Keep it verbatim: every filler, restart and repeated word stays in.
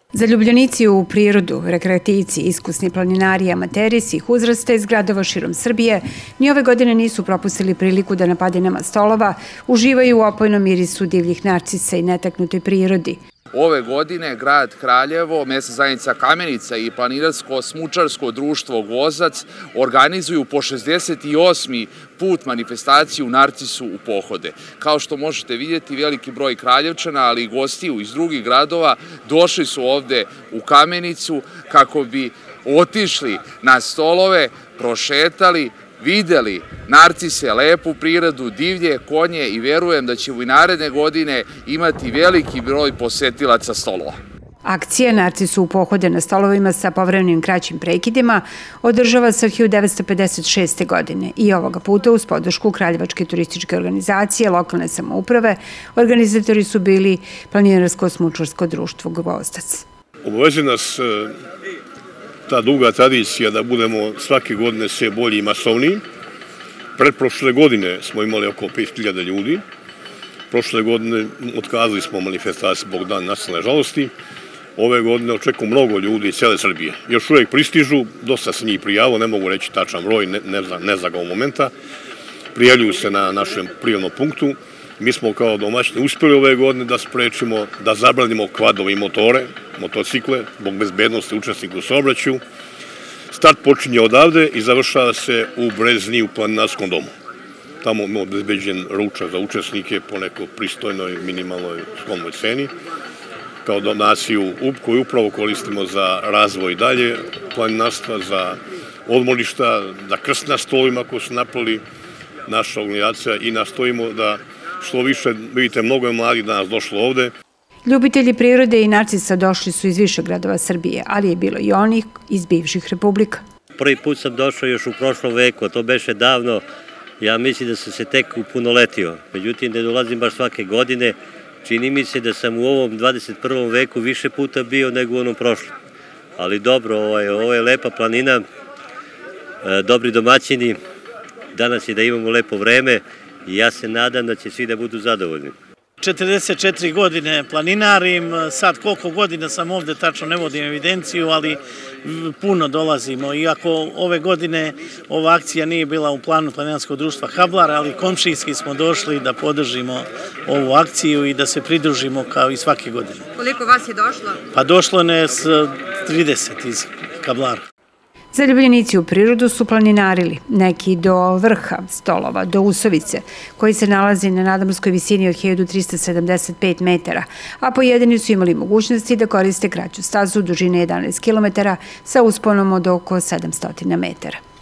Zaljubljenici u prirodu, rekreativci, iskusni planinari i amateri svih uzrasta iz gradova širom Srbije ni ove godine nisu propustili priliku da na padinama Stolova uživaju u opojnom mirisu divljih narcisa i netaknutoj prirodi. Ove godine grad Kraljevo, mesna zajednica Kamenica i Planinarsko-smučarsko društvo Gvozac organizuju po šezdeset osmi put manifestaciju Narcisu u pohode. Kao što možete vidjeti, veliki broj Kraljevčana, ali i gostiju iz drugih gradova došli su ovde u Kamenicu kako bi otišli na Stolove, prošetali, videli narcise, lepu prirodu, divlje, konje i verujem da ćemo i naredne godine imati veliki broj posetilaca Stolova. Akcija Narcisu u pohode na Stolovima sa povremenim kraćim prekidima održava se od hiljadu devetsto pedeset šeste. godine i ovoga puta uz podršku Kraljevačke turističke organizacije, lokalne samouprave, organizatori su bili Planinarsko-smučarsko društvo Gvozac. Obavezuje nas ta duga tradicija da budemo svake godine sve bolji i masovniji. Pretprošle godine smo imali oko pet hiljada ljudi. Prošle godine otkazali smo manifestaciju Bog dan nacionalne žalosti. Ove godine očekuju mnogo ljudi iz cijele Srbije. Još uvijek pristižu, dosta se njih prijavilo, ne mogu reći tačan broj, ne, ne znam ga u momenta. Prijavljuju se na našem prijavnom punktu. Mi smo kao domaćini uspjeli ove godine da sprečimo, da zabranimo kvadove i motore, motocikle, zbog bezbednosti učesnika u saobraćaju. Start počinje odavde i završava se u Brezni u planinarskom domu. Tamo imamo obezbeđen ručak za učesnike po nekoj pristojnoj, minimalnoj skromnoj ceni, kao donaciju koju upravo koristimo za razvoj dalje planinarstva, za odmorišta, za krst na Stolovima koji su napravili naša organizacija i nastojimo da što više, vidite, mnogo je mladih danas došlo ovde. Ljubitelji prirode i narcisa došli su iz više gradova Srbije, ali je bilo i onih iz bivših republika. Prvi put sam došao još u prošlom veku, a to beše davno. Ja mislim da sam se tek upunoletio. Međutim, ne dolazim baš svake godine. Čini mi se da sam u ovom dvadeset prvom veku više puta bio nego u onom prošlom. Ali dobro, ovo je lepa planina, dobri domaćini. Danas je da imamo lepo vreme i ja se nadam da će svi da budu zadovoljni. četrdeset četiri godine planinarim, sad koliko godina sam ovde, tačno ne vodim evidenciju, ali puno dolazimo. Iako ove godine ova akcija nije bila u planu Planinarskog društva Hablar, ali komšijski smo došli da podržimo ovu akciju i da se pridružimo kao i svake godine. Koliko vas je došlo? Pa došlo nas trideset iz Hablara. Zaljubljenici u prirodu su planinarili, neki do vrha Stolova, do Usovice, koji se nalazi na nadmorskoj visini od hiljadu trista sedamdeset pet metara, a pojedini su imali mogućnosti da koriste kraću stazu dužine jedanaest kilometara sa usponom od oko sedamsto metara.